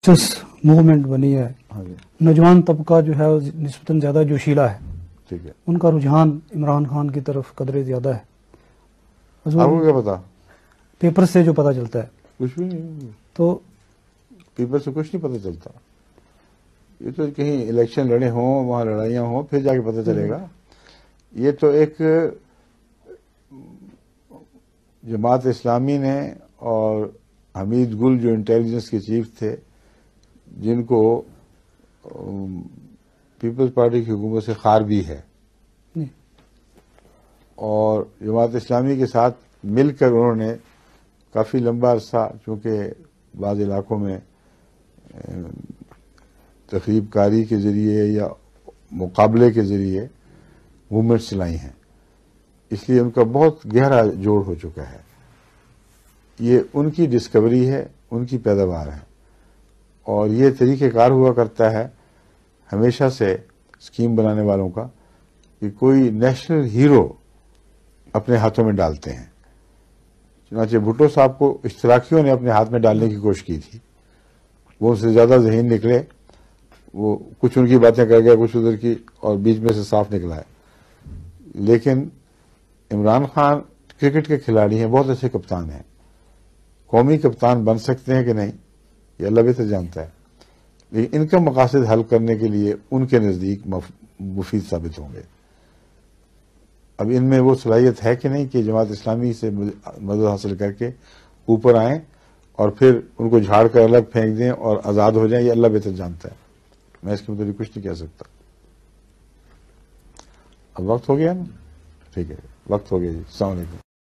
Movement بنی ہے. نوجوان طبقہ جو ہے نسبتاً زیادہ جوشیلا ہے. ٹھیک ہے. ان کا رجحان عمران خان کی طرف قدرے زیادہ ہے. آپ کو کیا پتا؟ پیپر سے جو پتا چلتا ہے. کچھ بھی نہیں. تو پیپر سے کچھ نہیں پتا چلتا. یہ تو کہیں الیکشن لڑے ہوں، وہاں لڑائیاں ہوں، پھر جا کے پتا چلے گا. یہ تو ایک جماعت اسلامی نے اور حمید گل جو انٹیلیجنس کے چیف تھے، جن کو پیپلز پارٹی کی حکومت سے خار بھی ہے، اور جماعت اسلامی کے ساتھ مل کر انہوں نے کافی لمبا عرصہ، چونکہ بعض علاقوں میں تخریب کاری کے ذریعے یا مقابلے کے ذریعے موومنٹس چلائی ہیں، اس لیے ان کا بہت گہرا جوڑ ہو چکا ہے. یہ ان کی ڈسکوری ہے، ان کی پیداوار ہے، اور یہ طریقہ کار ہوا کرتا ہے ہمیشہ سے اسکیم بنانے والوں کا کہ کوئی نیشنل ہیرو اپنے ہاتھوں میں ڈالتے ہیں. چنانچہ بھٹو صاحب کو اشتراکیوں نے اپنے ہاتھ میں ڈالنے کی کوشش کی تھی. وہ ان سے زیادہ ذہین نکلے، وہ کچھ ان کی باتیں کر گیا، کچھ ادھر کی، اور بیچ میں سے صاف نکلا ہے. لیکن عمران خان کرکٹ کے کھلاڑی ہیں، بہت اچھے کپتان ہیں. قومی کپتان بن سکتے ہیں کہ نہیں، یہ اللہ بہتر جانتا ہے، لیکن ان کا مقاصد حل کرنے کے لیے ان کے نزدیک مفید ثابت ہوں گے. اب ان میں وہ صلاحیت ہے کہ نہیں کہ جماعت اسلامی سے مدد حاصل کر کے اوپر آئیں اور پھر ان کو جھاڑ کر الگ پھینک دیں اور آزاد ہو جائیں، یہ اللہ بہتر جانتا ہے. میں اس کے متعلق کچھ نہیں کہہ سکتا. اب وقت ہو گیا نا؟ ٹھیک ہے، وقت ہو گیا جی. السلام علیکم.